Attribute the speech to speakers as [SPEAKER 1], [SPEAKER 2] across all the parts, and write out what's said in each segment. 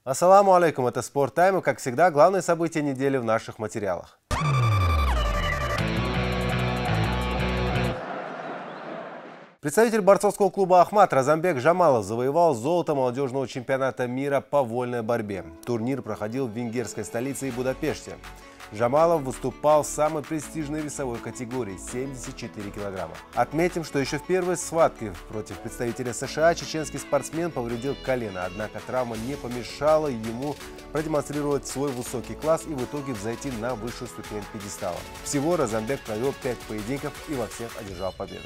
[SPEAKER 1] Ассаламу алейкум, это Спорт Тайм, и, как всегда, главные события недели в наших материалах. Представитель борцовского клуба «Ахмат» Разамбек Жамалов завоевал золото молодежного чемпионата мира по вольной борьбе. Турнир проходил в венгерской столице и Будапеште. Жамалов выступал в самой престижной весовой категории – 74 килограмма. Отметим, что еще в первой схватке против представителя США чеченский спортсмен повредил колено, однако травма не помешала ему продемонстрировать свой высокий класс и в итоге взойти на высшую ступень пьедестала. Всего Разамбек провел 5 поединков и во всех одержал победу.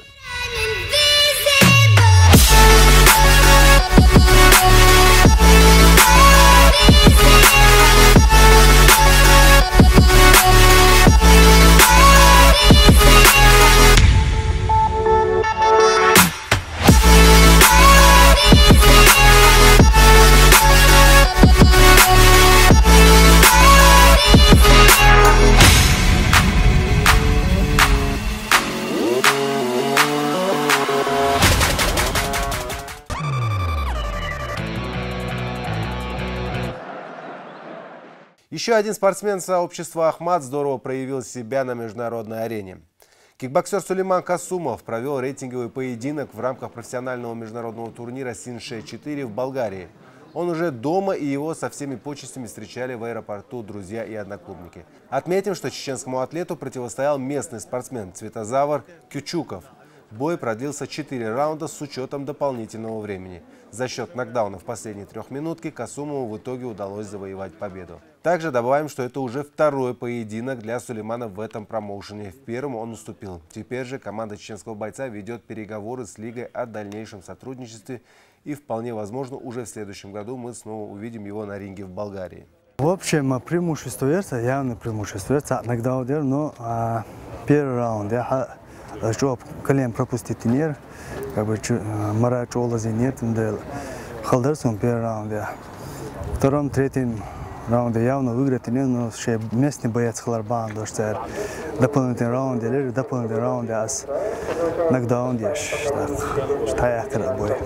[SPEAKER 1] Еще один спортсмен сообщества «Ахмат» здорово проявил себя на международной арене. Кикбоксер Сулейман Касумов провел рейтинговый поединок в рамках профессионального международного турнира «Синше-4» в Болгарии. Он уже дома, и его со всеми почестями встречали в аэропорту друзья и одноклубники. Отметим, что чеченскому атлету противостоял местный спортсмен Цветозавр Кючуков. Бой продлился 4 раунда с учетом дополнительного времени. За счет нокдауна в последней трехминутке Касумову в итоге удалось завоевать победу. Также добавим, что это уже второй поединок для Сулеймана в этом промоушене. В первом он уступил. Теперь же команда чеченского бойца ведет переговоры с лигой о дальнейшем сотрудничестве. И вполне возможно, уже в следующем году мы снова увидим его на ринге в Болгарии.
[SPEAKER 2] В общем, преимущество верса, явное преимущество верса. Нокдаун, но первый раунд я хочу колен пропустить тренер, как бы мара чолози нет, халдерсон первый раунд. Втором, третьем раунде явно выиграть не, но местный боец Халарбан, что дополнительный раунд, а с нокдаун дешь, что я когда бой.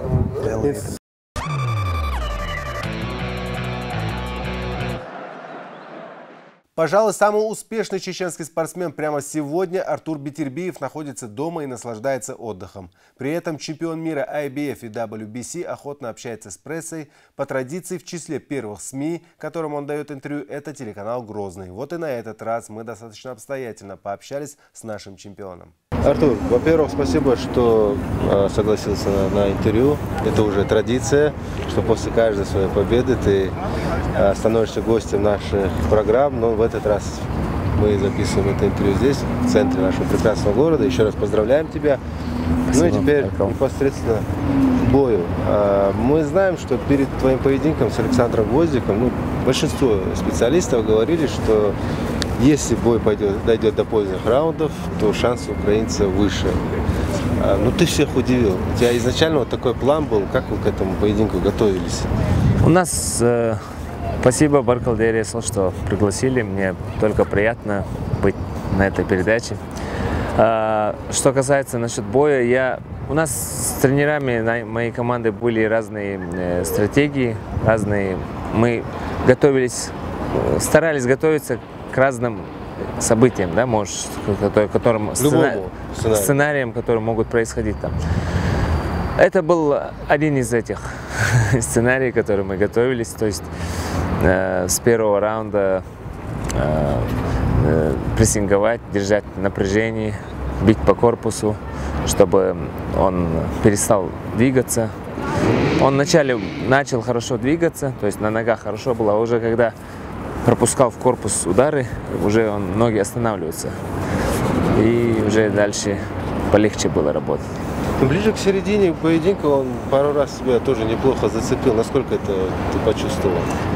[SPEAKER 1] Пожалуй, самый успешный чеченский спортсмен прямо сегодня Артур Бетербиев находится дома и наслаждается отдыхом. При этом чемпион мира IBF и WBC охотно общается с прессой. По традиции, в числе первых СМИ, которым он дает интервью, это телеканал «Грозный». Вот и на этот раз мы достаточно обстоятельно пообщались с нашим чемпионом. Артур, во-первых, спасибо, что согласился на интервью. Это уже традиция, что после каждой своей победы ты становишься гостем наших программ. Но в этот раз мы записываем это интервью здесь, в центре нашего прекрасного города. Еще раз поздравляем тебя. Спасибо. Ну и теперь непосредственно к бою. Мы знаем, что перед твоим поединком с Александром Гвоздиком большинство специалистов говорили, что если бой дойдет до поздних раундов, то шансы украинца выше. Но ты всех удивил. У тебя изначально вот такой план был, как вы к этому поединку готовились?
[SPEAKER 3] У нас, спасибо Баркалдере, что пригласили. Мне только приятно быть на этой передаче. Что касается насчет боя, у нас с тренерами моей команды были разные стратегии, мы готовились, старались готовиться к разным событиям, да, может, сценариям, которые могут происходить там. Это был один из этих сценариев, которые мы готовились, то есть с первого раунда прессинговать, держать напряжение, бить по корпусу, чтобы он перестал двигаться. Он вначале начал хорошо двигаться, то есть на ногах хорошо было, а уже когда пропускал в корпус удары, уже ноги останавливаются. И уже дальше полегче было работать.
[SPEAKER 1] Ближе к середине поединка он пару раз себя тоже неплохо зацепил. Насколько это ты почувствовал?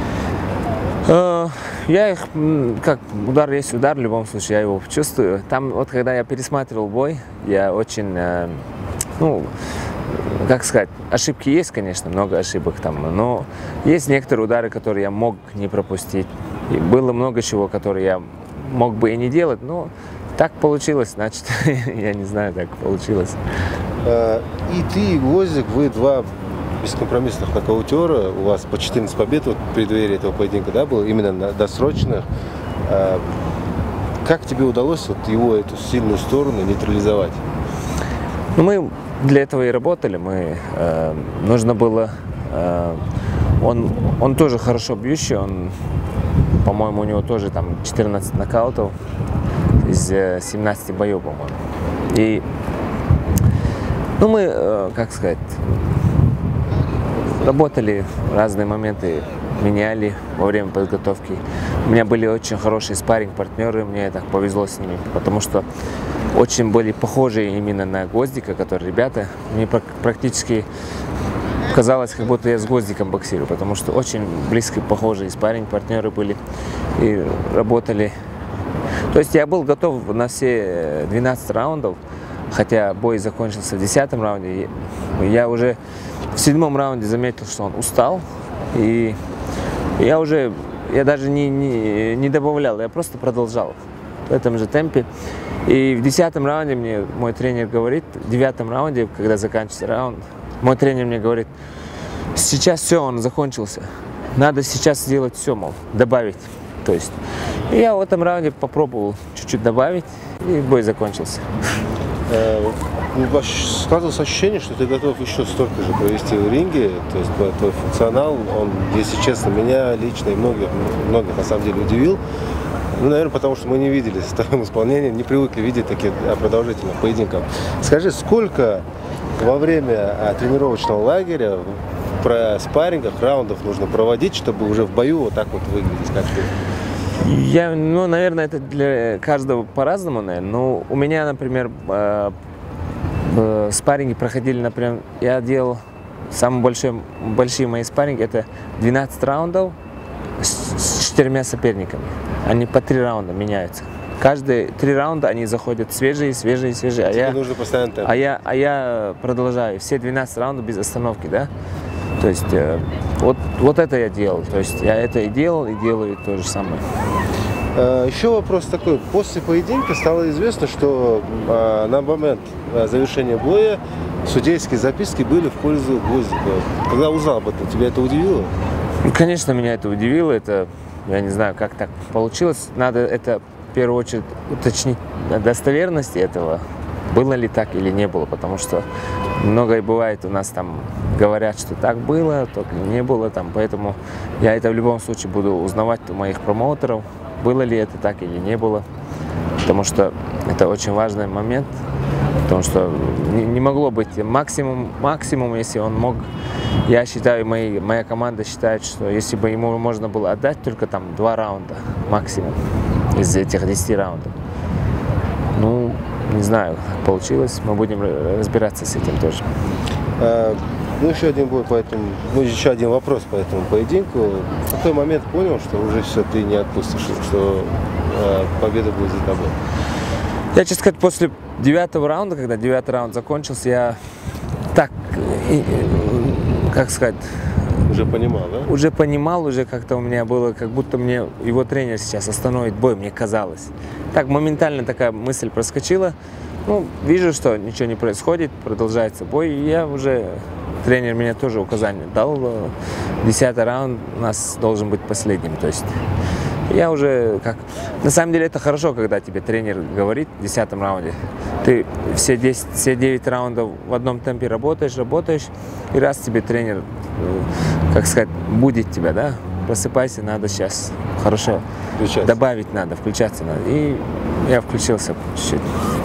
[SPEAKER 3] Как удар есть удар, в любом случае я его чувствую. Там вот когда я пересматривал бой, я очень, как сказать, ошибки есть, конечно, много ошибок там, но есть некоторые удары, которые я мог не пропустить. И было много чего, которые я мог бы и не делать, но так получилось, значит, я не знаю, так получилось.
[SPEAKER 1] И ты, и Гвоздик, вы два бескомпромиссных нокаутера. У вас по 14 побед вот, в преддверии этого поединка, да, было именно на досрочных. Как тебе удалось вот его эту сильную сторону нейтрализовать?
[SPEAKER 3] Ну, мы для этого и работали. Нужно было... Он тоже хорошо бьющий. По-моему, у него тоже там 14 нокаутов из 17 боев, по-моему. И ну, мы, как сказать, работали разные моменты, меняли во время подготовки. У меня были очень хорошие спарринг-партнеры, мне так повезло с ними, потому что очень были похожи именно на Гвоздика, которые ребята. Мне практически казалось, как будто я с Гвоздиком боксирую, потому что очень близко похожие спарринг-партнеры были и работали. То есть я был готов на все 12 раундов, хотя бой закончился в 10-м раунде. Я уже в 7-м раунде заметил, что он устал, и я даже не добавлял, я просто продолжал в этом же темпе. И в 10-м раунде мне мой тренер говорит, в 9-м раунде, когда заканчивается раунд, мой тренер мне говорит: сейчас все, он закончился, надо сейчас сделать все, мол, добавить. То есть я в этом раунде попробовал чуть-чуть добавить, и бой закончился.
[SPEAKER 1] Складывалось ощущение, что ты готов еще столько же провести в ринге, то есть твой функционал, он, если честно, меня лично и многих на самом деле удивил. Ну, наверное, потому что мы не видели с твоим исполнением, не привыкли видеть таких продолжительных поединков. Скажи, сколько во время тренировочного лагеря про спаррингах, раундов нужно проводить, чтобы уже в бою вот так вот выглядеть, как ты?
[SPEAKER 3] Ну, наверное, это для каждого по-разному, наверное. Но у меня, например, спарринги проходили, например, я делал самые большие мои спарринги, это 12 раундов с 4 соперниками. Они по 3 раунда меняются. Каждые 3 раунда они заходят свежие.
[SPEAKER 1] Нужно постоянно темп.
[SPEAKER 3] А я продолжаю все 12 раундов без остановки, да? То есть вот это я делал. То есть я это и делал, и делаю то же самое.
[SPEAKER 1] Еще вопрос такой. После поединка стало известно, что на момент завершения боя судейские записки были в пользу Гвоздика. Когда узнал об этом, тебя это удивило?
[SPEAKER 3] Конечно, меня это удивило. Это, я не знаю, как так получилось. Надо это в первую очередь уточнить достоверность этого. Было ли так или не было, потому что многое бывает, у нас там говорят, что так было, только не было там, поэтому я это в любом случае буду узнавать у моих промоутеров, было ли это так или не было, потому что это очень важный момент, потому что не могло быть максимум, если он мог, я считаю, моя команда считает, что если бы ему можно было отдать только там 2 раунда максимум из этих 10 раундов, ну, не знаю, как получилось, мы будем разбираться с этим тоже.
[SPEAKER 1] Ну, еще один бой по этому, еще один вопрос по этому поединку. В какой момент понял, что уже все, ты не отпустишь, что победа будет за тобой?
[SPEAKER 3] Я, честно сказать, после 9-го раунда, когда 9-й раунд закончился, я так, как сказать...
[SPEAKER 1] Уже понимал, да?
[SPEAKER 3] Уже понимал, уже как-то у меня было, как будто мне его тренер сейчас остановит бой, мне казалось. Так моментально такая мысль проскочила. Ну, вижу, что ничего не происходит, продолжается бой, и я уже... Тренер мне тоже указание дал, 10-й раунд у нас должен быть последним, то есть я уже как... На самом деле это хорошо, когда тебе тренер говорит в 10-м раунде, ты все 9 раундов в одном темпе работаешь, и раз тебе тренер, как сказать, будет тебя, да, просыпайся, надо сейчас хорошо добавить надо, включаться надо, и я включился чуть-чуть.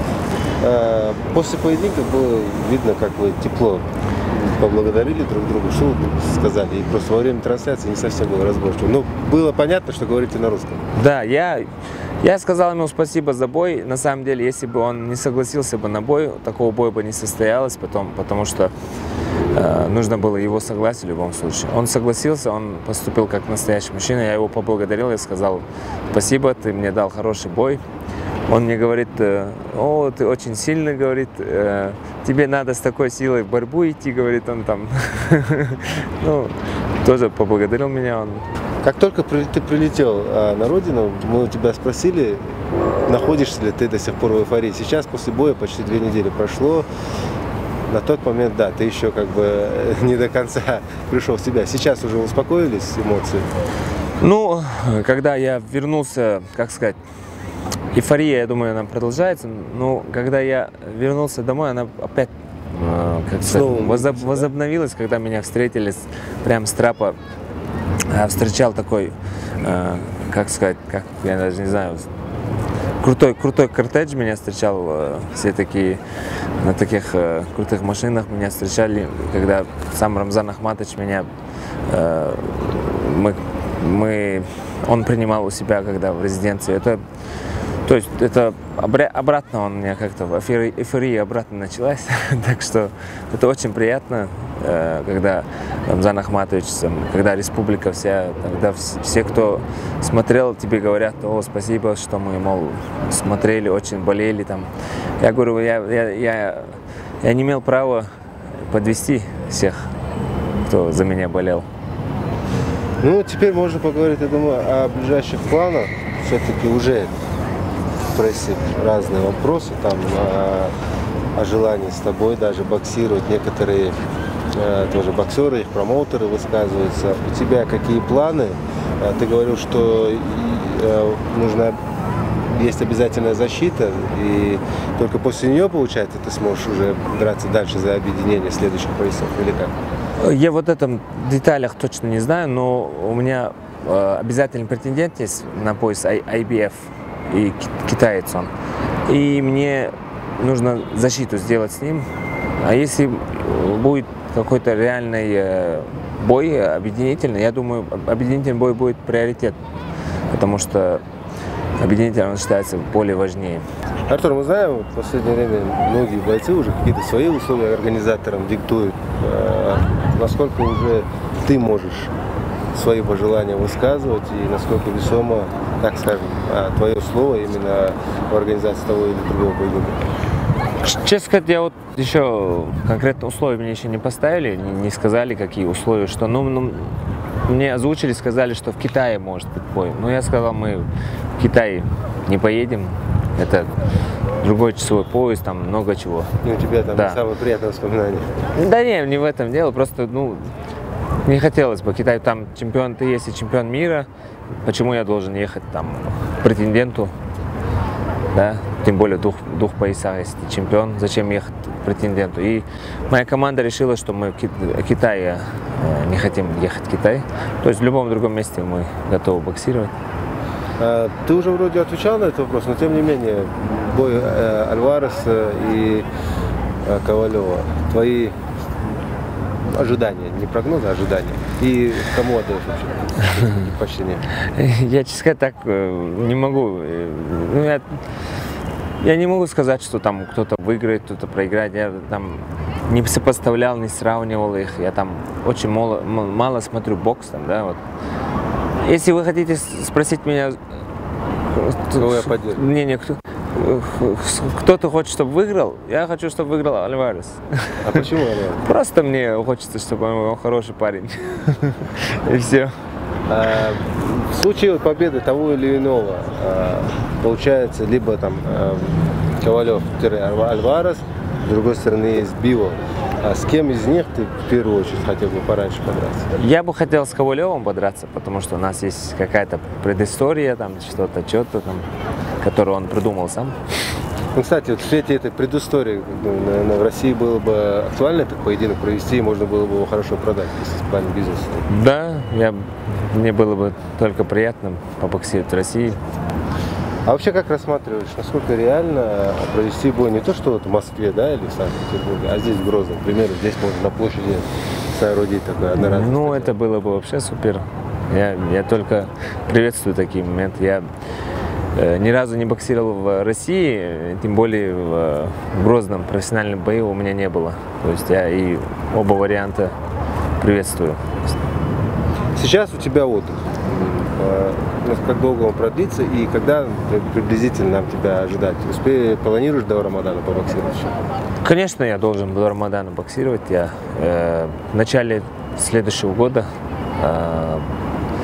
[SPEAKER 1] После поединка было видно, как вы тепло поблагодарили друг друга, что сказали, и просто во время трансляции не совсем было разборчиво. Но было понятно, что говорите на русском.
[SPEAKER 3] Да, я сказал ему спасибо за бой. На самом деле, если бы он не согласился бы на бой, такого боя бы не состоялось потом, потому что нужно было его согласие в любом случае. Он согласился, он поступил как настоящий мужчина, я его поблагодарил, я сказал спасибо, ты мне дал хороший бой. Он мне говорит: о, ты очень сильный, говорит, тебе надо с такой силой в борьбу идти, говорит, он там. Ну, тоже поблагодарил меня он.
[SPEAKER 1] Как только ты прилетел на родину, мы у тебя спросили, находишься ли ты до сих пор в эйфории. Сейчас после боя почти 2 недели прошло. на тот момент, да, ты еще как бы не до конца пришел в себя. Сейчас уже успокоились эмоции?
[SPEAKER 3] Ну, когда я вернулся, как сказать, эйфория, я думаю, она продолжается, но когда я вернулся домой, она опять, как сказать, возобновилась, когда меня встретили прямо с трапа. Встречал такой, как сказать, как, я даже не знаю, крутой кортедж меня встречал, все такие, на таких крутых машинах меня встречали, когда сам Рамзан Ахматович меня, он принимал у себя, когда в резиденции. То есть это обратно он у меня как-то, эйфория обратно началась, так что это очень приятно, когда Рамзан Ахматович, когда республика вся, когда все, кто смотрел, тебе говорят: о, спасибо, что мы, мол, смотрели, очень болели там. Я говорю, я не имел права подвести всех, кто за меня болел.
[SPEAKER 1] Ну, теперь можно поговорить, я думаю, о ближайших планах. Все-таки уже в прессе разные вопросы, там, о желании с тобой даже боксировать. Некоторые тоже боксеры, их промоутеры высказываются. У тебя какие планы? Ты говорил, что есть обязательная защита, и только после нее, получается, ты сможешь уже драться дальше за объединение следующих поясов, или как?
[SPEAKER 3] Я вот этом деталях точно не знаю, но у меня обязательный претендент есть на пояс IBF, и китаец он. И мне нужно защиту сделать с ним. А если будет какой-то реальный бой объединительный, я думаю, объединительный бой будет приоритет, потому что объединительный, он считается более важнее.
[SPEAKER 1] Артур, мы знаем, в последнее время многие бойцы уже какие-то свои условия организаторам диктуют. Насколько уже ты можешь свои пожелания высказывать и насколько весомо, так скажем, твое слово именно в организации того или другого поединка?
[SPEAKER 3] Честно сказать, я вот еще конкретно условия мне еще не поставили, не сказали, какие условия, что, мне озвучили, сказали, что в Китае может быть бой. Но я сказал, мы в Китай не поедем, это другой часовой пояс, там много чего.
[SPEAKER 1] И у тебя там самое приятное воспоминание?
[SPEAKER 3] Да не в этом дело, просто, не хотелось бы. Китай, там чемпион, ты есть и чемпион мира, почему я должен ехать там к претенденту, да? Тем более двух поясах, если ты чемпион, зачем ехать к претенденту? И моя команда решила, что мы в Китае не хотим ехать в Китай, то есть в любом другом месте мы готовы боксировать.
[SPEAKER 1] Ты уже вроде отвечал на этот вопрос, но тем не менее, бой Альвареса и Ковалева, твои ожидания, не прогнозы, а ожидания. И кому отдаешь вообще предпочтение?
[SPEAKER 3] Я, честно сказать, так не могу. Я не могу сказать, что там кто-то выиграет, кто-то проиграет. Я там не сопоставлял, не сравнивал их. Я там очень мало смотрю бокс там, да, вот. Если вы хотите спросить меня,
[SPEAKER 1] кого я поддерживаю?
[SPEAKER 3] Кто-то хочет, чтобы выиграл, я хочу, чтобы выиграл Альварес.
[SPEAKER 1] А почему Альварес?
[SPEAKER 3] Просто мне хочется, чтобы он хороший парень. И все.
[SPEAKER 1] В случае победы того или иного, получается, либо там Ковалев-Альварес, с другой стороны есть Био. А с кем из них ты в первую очередь хотел бы пораньше подраться?
[SPEAKER 3] Я бы хотел с Ковалевым подраться, потому что у нас есть какая-то предыстория, там что-то там, которую он придумал сам.
[SPEAKER 1] Ну, кстати, вот в свете этой предыстории, наверное, в России было бы актуально этот поединок провести, и можно было бы его хорошо продать, если в плане бизнеса.
[SPEAKER 3] Да, мне было бы только приятно побоксировать в России.
[SPEAKER 1] А вообще как рассматриваешь, насколько реально провести бой не то, что вот в Москве, да, или в Санкт-Петербурге, а здесь в Грозном, к примеру, здесь можно на площади соорудить такой одноразовый стадион?
[SPEAKER 3] Это было бы вообще супер. Я только приветствую такие моменты. Я ни разу не боксировал в России, тем более в Грозном профессиональном бою у меня не было. То есть я и оба варианта приветствую.
[SPEAKER 1] Сейчас у тебя отдых. Как долго он продлится и когда приблизительно нам тебя ожидать? Планируешь до Рамадана побоксировать еще?
[SPEAKER 3] Конечно, я должен до Рамадана боксировать. Я в начале следующего года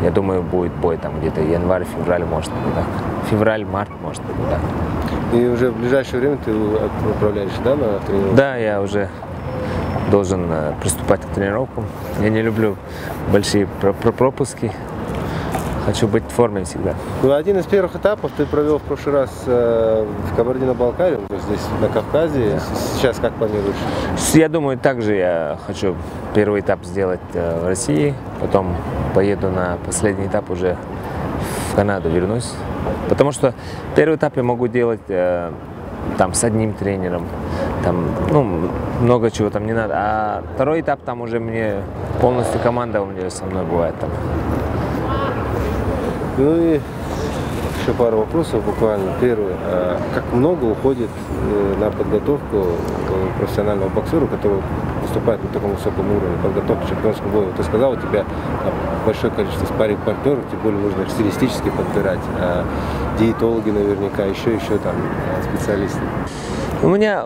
[SPEAKER 3] Я думаю, будет бой там где-то январь-февраль, может быть, так. Февраль-март, может быть, так.
[SPEAKER 1] И уже в ближайшее время ты отправляешься, да, на тренировку?
[SPEAKER 3] Да, я уже должен приступать к тренировкам. Я не люблю большие пропуски. Хочу быть в форме всегда.
[SPEAKER 1] Ну, один из первых этапов ты провел в прошлый раз в Кабардино-Балкарии, то есть здесь на Кавказе. Сейчас как планируешь?
[SPEAKER 3] Я думаю, также я хочу первый этап сделать в России, потом поеду на последний этап уже в Канаду, вернусь. Потому что первый этап я могу делать там с одним тренером, там, ну, много чего там не надо. А второй этап там уже мне полностью команда у меня со мной бывает там.
[SPEAKER 1] Ну и еще пару вопросов буквально. Первый. Как много уходит на подготовку профессионального боксера, который выступает на таком высоком уровне, подготовки к чемпионскому бою? Ты сказал, у тебя большое количество спарринг-партнеров, тем более нужно стилистически подбирать. Диетологи наверняка, еще там специалисты.
[SPEAKER 3] У меня,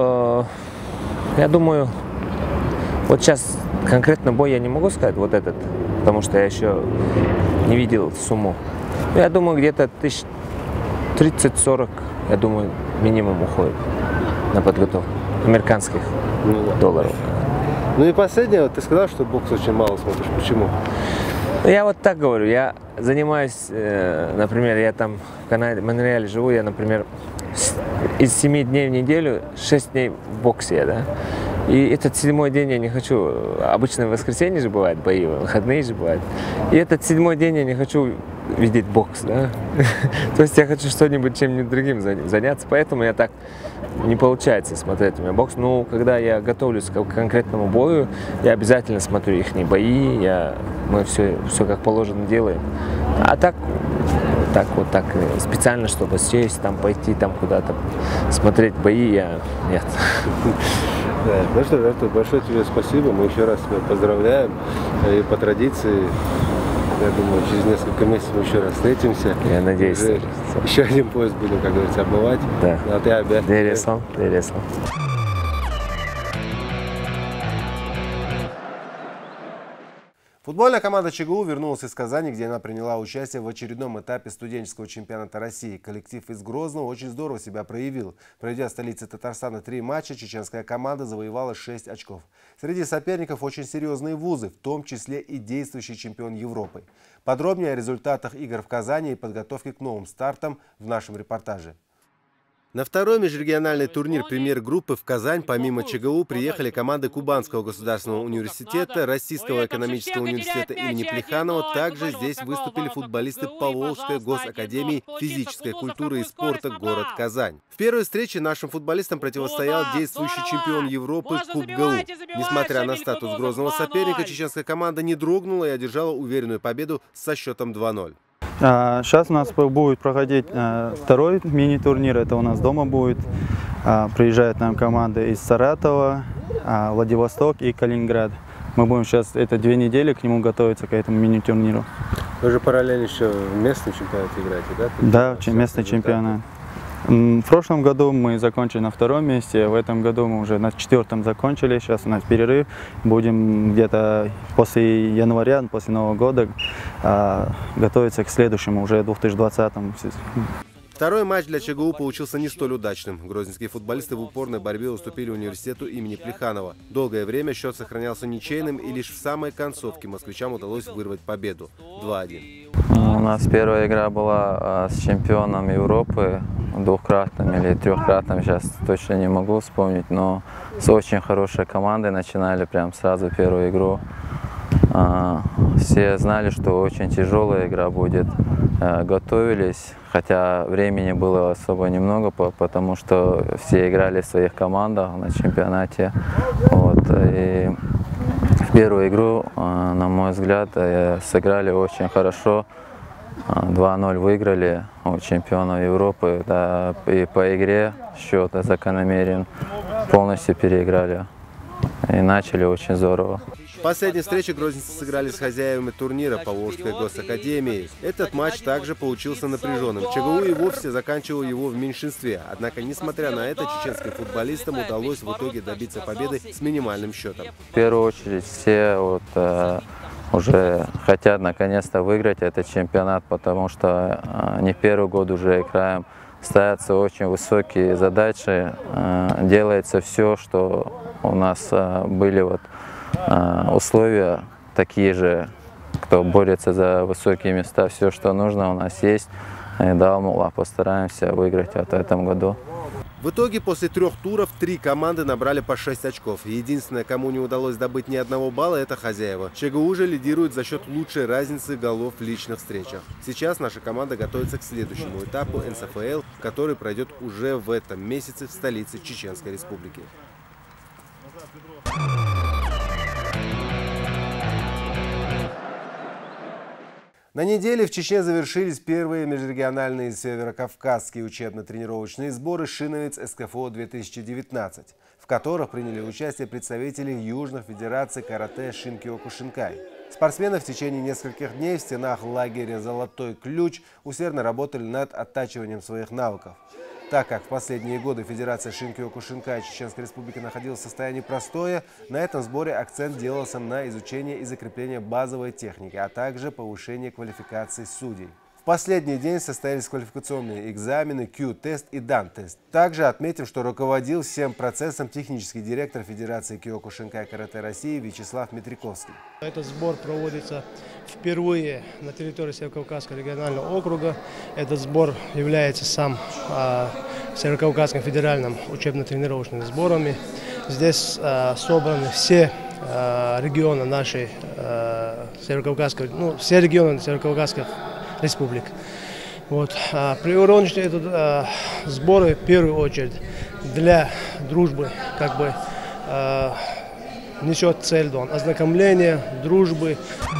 [SPEAKER 3] я думаю, вот сейчас конкретно бой я не могу сказать, вот этот, потому что я еще не видел сумму. Я думаю, где-то 30-40, я думаю, минимум уходит на подготовку американских долларов.
[SPEAKER 1] Ну и последнее, ты сказал, что бокс очень мало смотришь. Почему?
[SPEAKER 3] Я вот так говорю, я занимаюсь, например, я там в Канаде, в Монреале живу, я, например, из 7 дней в неделю 6 дней в боксе, да. И этот 7-й день я не хочу, обычно в воскресенье же бывает бои, выходные же бывают. И этот 7-й день я не хочу видеть бокс, да. То есть я хочу что-нибудь чем-нибудь другим заняться, поэтому я так не получается смотреть у меня бокс. Но когда я готовлюсь к конкретному бою, я обязательно смотрю их бои, мы все как положено делаем. А так специально, чтобы сесть, там пойти, там куда-то смотреть бои, нет.
[SPEAKER 1] Да. Ну что, Артур, большое тебе спасибо. Мы еще раз тебя поздравляем. И по традиции, я думаю, через несколько месяцев мы еще раз встретимся.
[SPEAKER 3] Я надеюсь.
[SPEAKER 1] Еще один поезд будем, как говорится, обмывать.
[SPEAKER 3] Да.
[SPEAKER 1] А ты обязан. Футбольная команда ЧГУ вернулась из Казани, где она приняла участие в очередном этапе студенческого чемпионата России. Коллектив из Грозного очень здорово себя проявил. Пройдя в столице Татарстана 3 матча, чеченская команда завоевала 6 очков. Среди соперников очень серьезные вузы, в том числе и действующий чемпион Европы. Подробнее о результатах игр в Казани и подготовке к новым стартам в нашем репортаже. На второй межрегиональный турнир премьер-группы в Казань помимо ЧГУ приехали команды Кубанского государственного университета, Российского экономического университета имени Плеханова. Также здесь выступили футболисты Поволжской госакадемии физической культуры и спорта город Казань. В первой встрече нашим футболистам противостоял действующий чемпион Европы КубГУ. Несмотря на статус грозного соперника, чеченская команда не дрогнула и одержала уверенную победу со счетом 2-0.
[SPEAKER 2] Сейчас у нас будет проходить второй мини-турнир, это у нас дома будет. Приезжают нам команды из Саратова, Владивосток и Калининград. Мы будем сейчас, это 2 недели, к нему готовиться, к этому мини-турниру.
[SPEAKER 1] Вы же параллельно еще в местный чемпионат играете, да?
[SPEAKER 2] Да, местный чемпионат. В прошлом году мы закончили на 2-м месте, в этом году мы уже на 4-м закончили, сейчас у нас перерыв. Будем где-то после января, после Нового года готовиться к следующему, уже 2020-му.
[SPEAKER 1] Второй матч для ЧГУ получился не столь удачным. Грозненские футболисты в упорной борьбе уступили университету имени Плеханова. Долгое время счет сохранялся ничейным, и лишь в самой концовке москвичам удалось вырвать победу 2-1.
[SPEAKER 4] У нас первая игра была с чемпионом Европы, 2-кратным или 3-кратным, сейчас точно не могу вспомнить, но с очень хорошей командой начинали прям сразу первую игру. Все знали, что очень тяжелая игра будет, готовились, хотя времени было особо немного, потому что все играли в своих командах на чемпионате. Вот. И в первую игру, на мой взгляд, сыграли очень хорошо. 2-0 выиграли у чемпиона Европы, да, и по игре счет закономерен, полностью переиграли и начали очень здорово.
[SPEAKER 1] В последней встрече грозненцы сыграли с хозяевами турнира Поволжской госакадемии. Этот матч также получился напряженным. ЧГУ и вовсе заканчивал его в меньшинстве. Однако, несмотря на это, чеченским футболистам удалось в итоге добиться победы с минимальным счетом.
[SPEAKER 4] В первую очередь все уже хотят наконец-то выиграть этот чемпионат, потому что не первый год уже играем. Ставятся очень высокие задачи, делается все, что у нас были условия такие же, кто борется за высокие места, все, что нужно, у нас есть. И да, постараемся выиграть в этом году.
[SPEAKER 1] В итоге после 3 туров 3 команды набрали по 6 очков. Единственное, кому не удалось добыть ни одного балла, это хозяева. ЧГУ же лидирует за счет лучшей разницы голов в личных встречах. Сейчас наша команда готовится к следующему этапу НСФЛ, который пройдет уже в этом месяце в столице Чеченской Республики. На неделе в Чечне завершились первые межрегиональные северокавказские учебно-тренировочные сборы «Шиновец СКФО-2019», в которых приняли участие представители южных федераций карате Шинкиокушинкай. Спортсмены в течение нескольких дней в стенах лагеря «Золотой ключ» усердно работали над оттачиванием своих навыков. Так как в последние годы Федерация Шинкиокушинкай Чеченской Республики находилась в состоянии простоя, на этом сборе акцент делался на изучение и закрепление базовой техники, а также повышение квалификации судей. В последний день состоялись квалификационные экзамены, Q-тест и DAN-тест. Также отметим, что руководил всем процессом технический директор Федерации Киокушинкай карате России Вячеслав Метряковский.
[SPEAKER 5] Этот сбор проводится впервые на территории Северокавказского регионального округа. Этот сбор является сам Северокавказским федеральным учебно-тренировочными сборами. Здесь собраны все регионы нашей Северокавказской, все регионы Северокавказской республик. Приурочены этот сборы в первую очередь для дружбы, несет цель ознакомления, дружбы.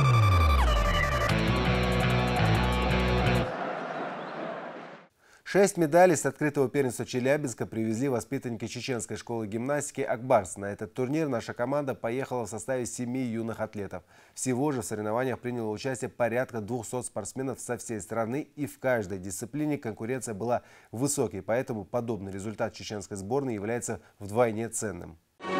[SPEAKER 1] Шесть медалей с открытого первенства Челябинска привезли воспитанники чеченской школы гимнастики «Акбарс». На этот турнир наша команда поехала в составе 7 юных атлетов. Всего же в соревнованиях приняло участие порядка 200 спортсменов со всей страны, и в каждой дисциплине конкуренция была высокой, поэтому подобный результат чеченской сборной является вдвойне ценным.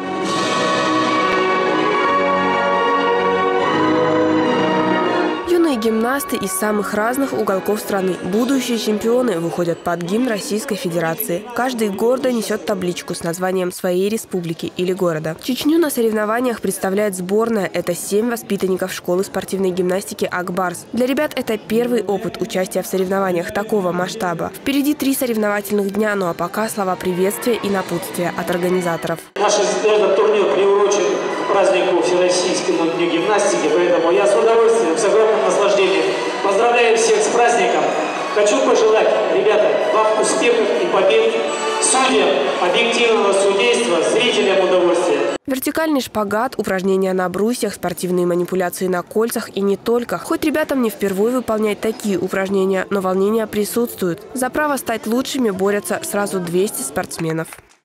[SPEAKER 6] Юные гимнасты из самых разных уголков страны, будущие чемпионы, выходят под гимн Российской Федерации. Каждый гордо несет табличку с названием своей республики или города. Чечню на соревнованиях представляет сборная. Это 7 воспитанников школы спортивной гимнастики «Акбарс». Для ребят это первый опыт участия в соревнованиях такого масштаба. Впереди 3 соревновательных дня, ну а пока слова приветствия и напутствия от организаторов.
[SPEAKER 7] Наш этот турнир приурочен к празднику Всероссийскому дню гимнастики, поэтому я с удовольствием, с огромным наслаждением поздравляю всех с праздником. Хочу пожелать, ребята, вам успехов и побед, судьям объективного судейства, зрителям удовольствия.
[SPEAKER 6] Вертикальный шпагат, упражнения на брусьях, спортивные манипуляции на кольцах и не только. Хоть ребятам не впервые выполнять такие упражнения, но волнения присутствуют. За право стать лучшими борются сразу 200 спортсменов.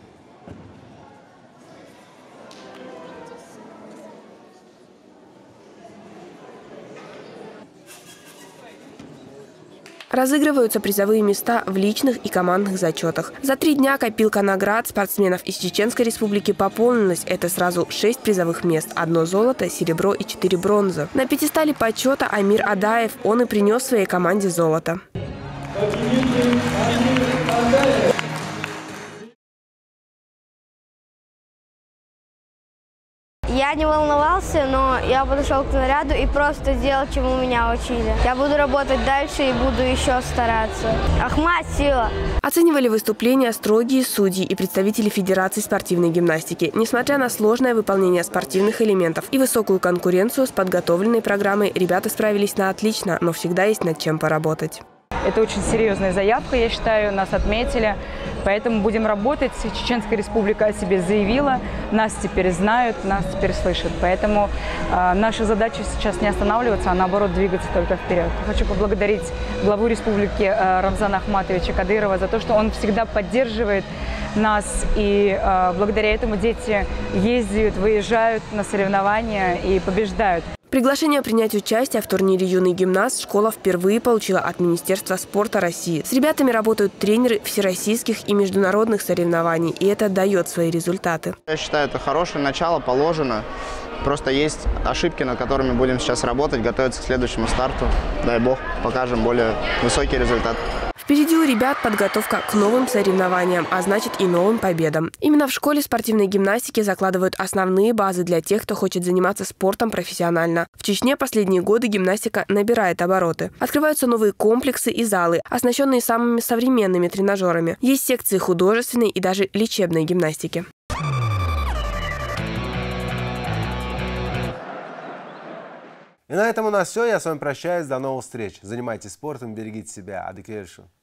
[SPEAKER 6] Разыгрываются призовые места в личных и командных зачетах. За 3 дня копилка наград спортсменов из Чеченской Республики пополнилась. Это сразу 6 призовых мест. 1 золото, серебро и 4 бронзы. На пьедестале почета Амир Адаев. Он и принес своей команде золото.
[SPEAKER 8] Я не волновался, но я подошел к наряду и просто сделал, чему меня учили. Я буду работать дальше и буду еще стараться. Ахмат, сила!
[SPEAKER 6] Оценивали выступления строгие судьи и представители Федерации спортивной гимнастики. Несмотря на сложное выполнение спортивных элементов и высокую конкуренцию с подготовленной программой, ребята справились на отлично, но всегда есть над чем поработать.
[SPEAKER 9] Это очень серьезная заявка, я считаю, нас отметили. Поэтому будем работать. Чеченская Республика о себе заявила. Нас теперь знают, нас теперь слышат. Поэтому наша задача сейчас не останавливаться, а наоборот двигаться только вперед. Хочу поблагодарить главу республики Рамзана Ахматовича Кадырова за то, что он всегда поддерживает нас. И благодаря этому дети ездят, выезжают на соревнования и побеждают.
[SPEAKER 6] Приглашение принять участие в турнире «Юный гимнаст» школа впервые получила от Министерства спорта России. С ребятами работают тренеры всероссийских и международных соревнований, и это дает свои результаты.
[SPEAKER 10] Я считаю, это хорошее начало, положено. Просто есть ошибки, над которыми будем сейчас работать, готовиться к следующему старту. Дай бог, покажем более высокий результат.
[SPEAKER 6] Впереди у ребят подготовка к новым соревнованиям, а значит и новым победам. Именно в школе спортивной гимнастики закладывают основные базы для тех, кто хочет заниматься спортом профессионально. В Чечне последние годы гимнастика набирает обороты. Открываются новые комплексы и залы, оснащенные самыми современными тренажерами. Есть секции художественной и даже лечебной гимнастики.
[SPEAKER 1] И на этом у нас все. Я с вами прощаюсь. До новых встреч. Занимайтесь спортом, берегите себя. Адекершу.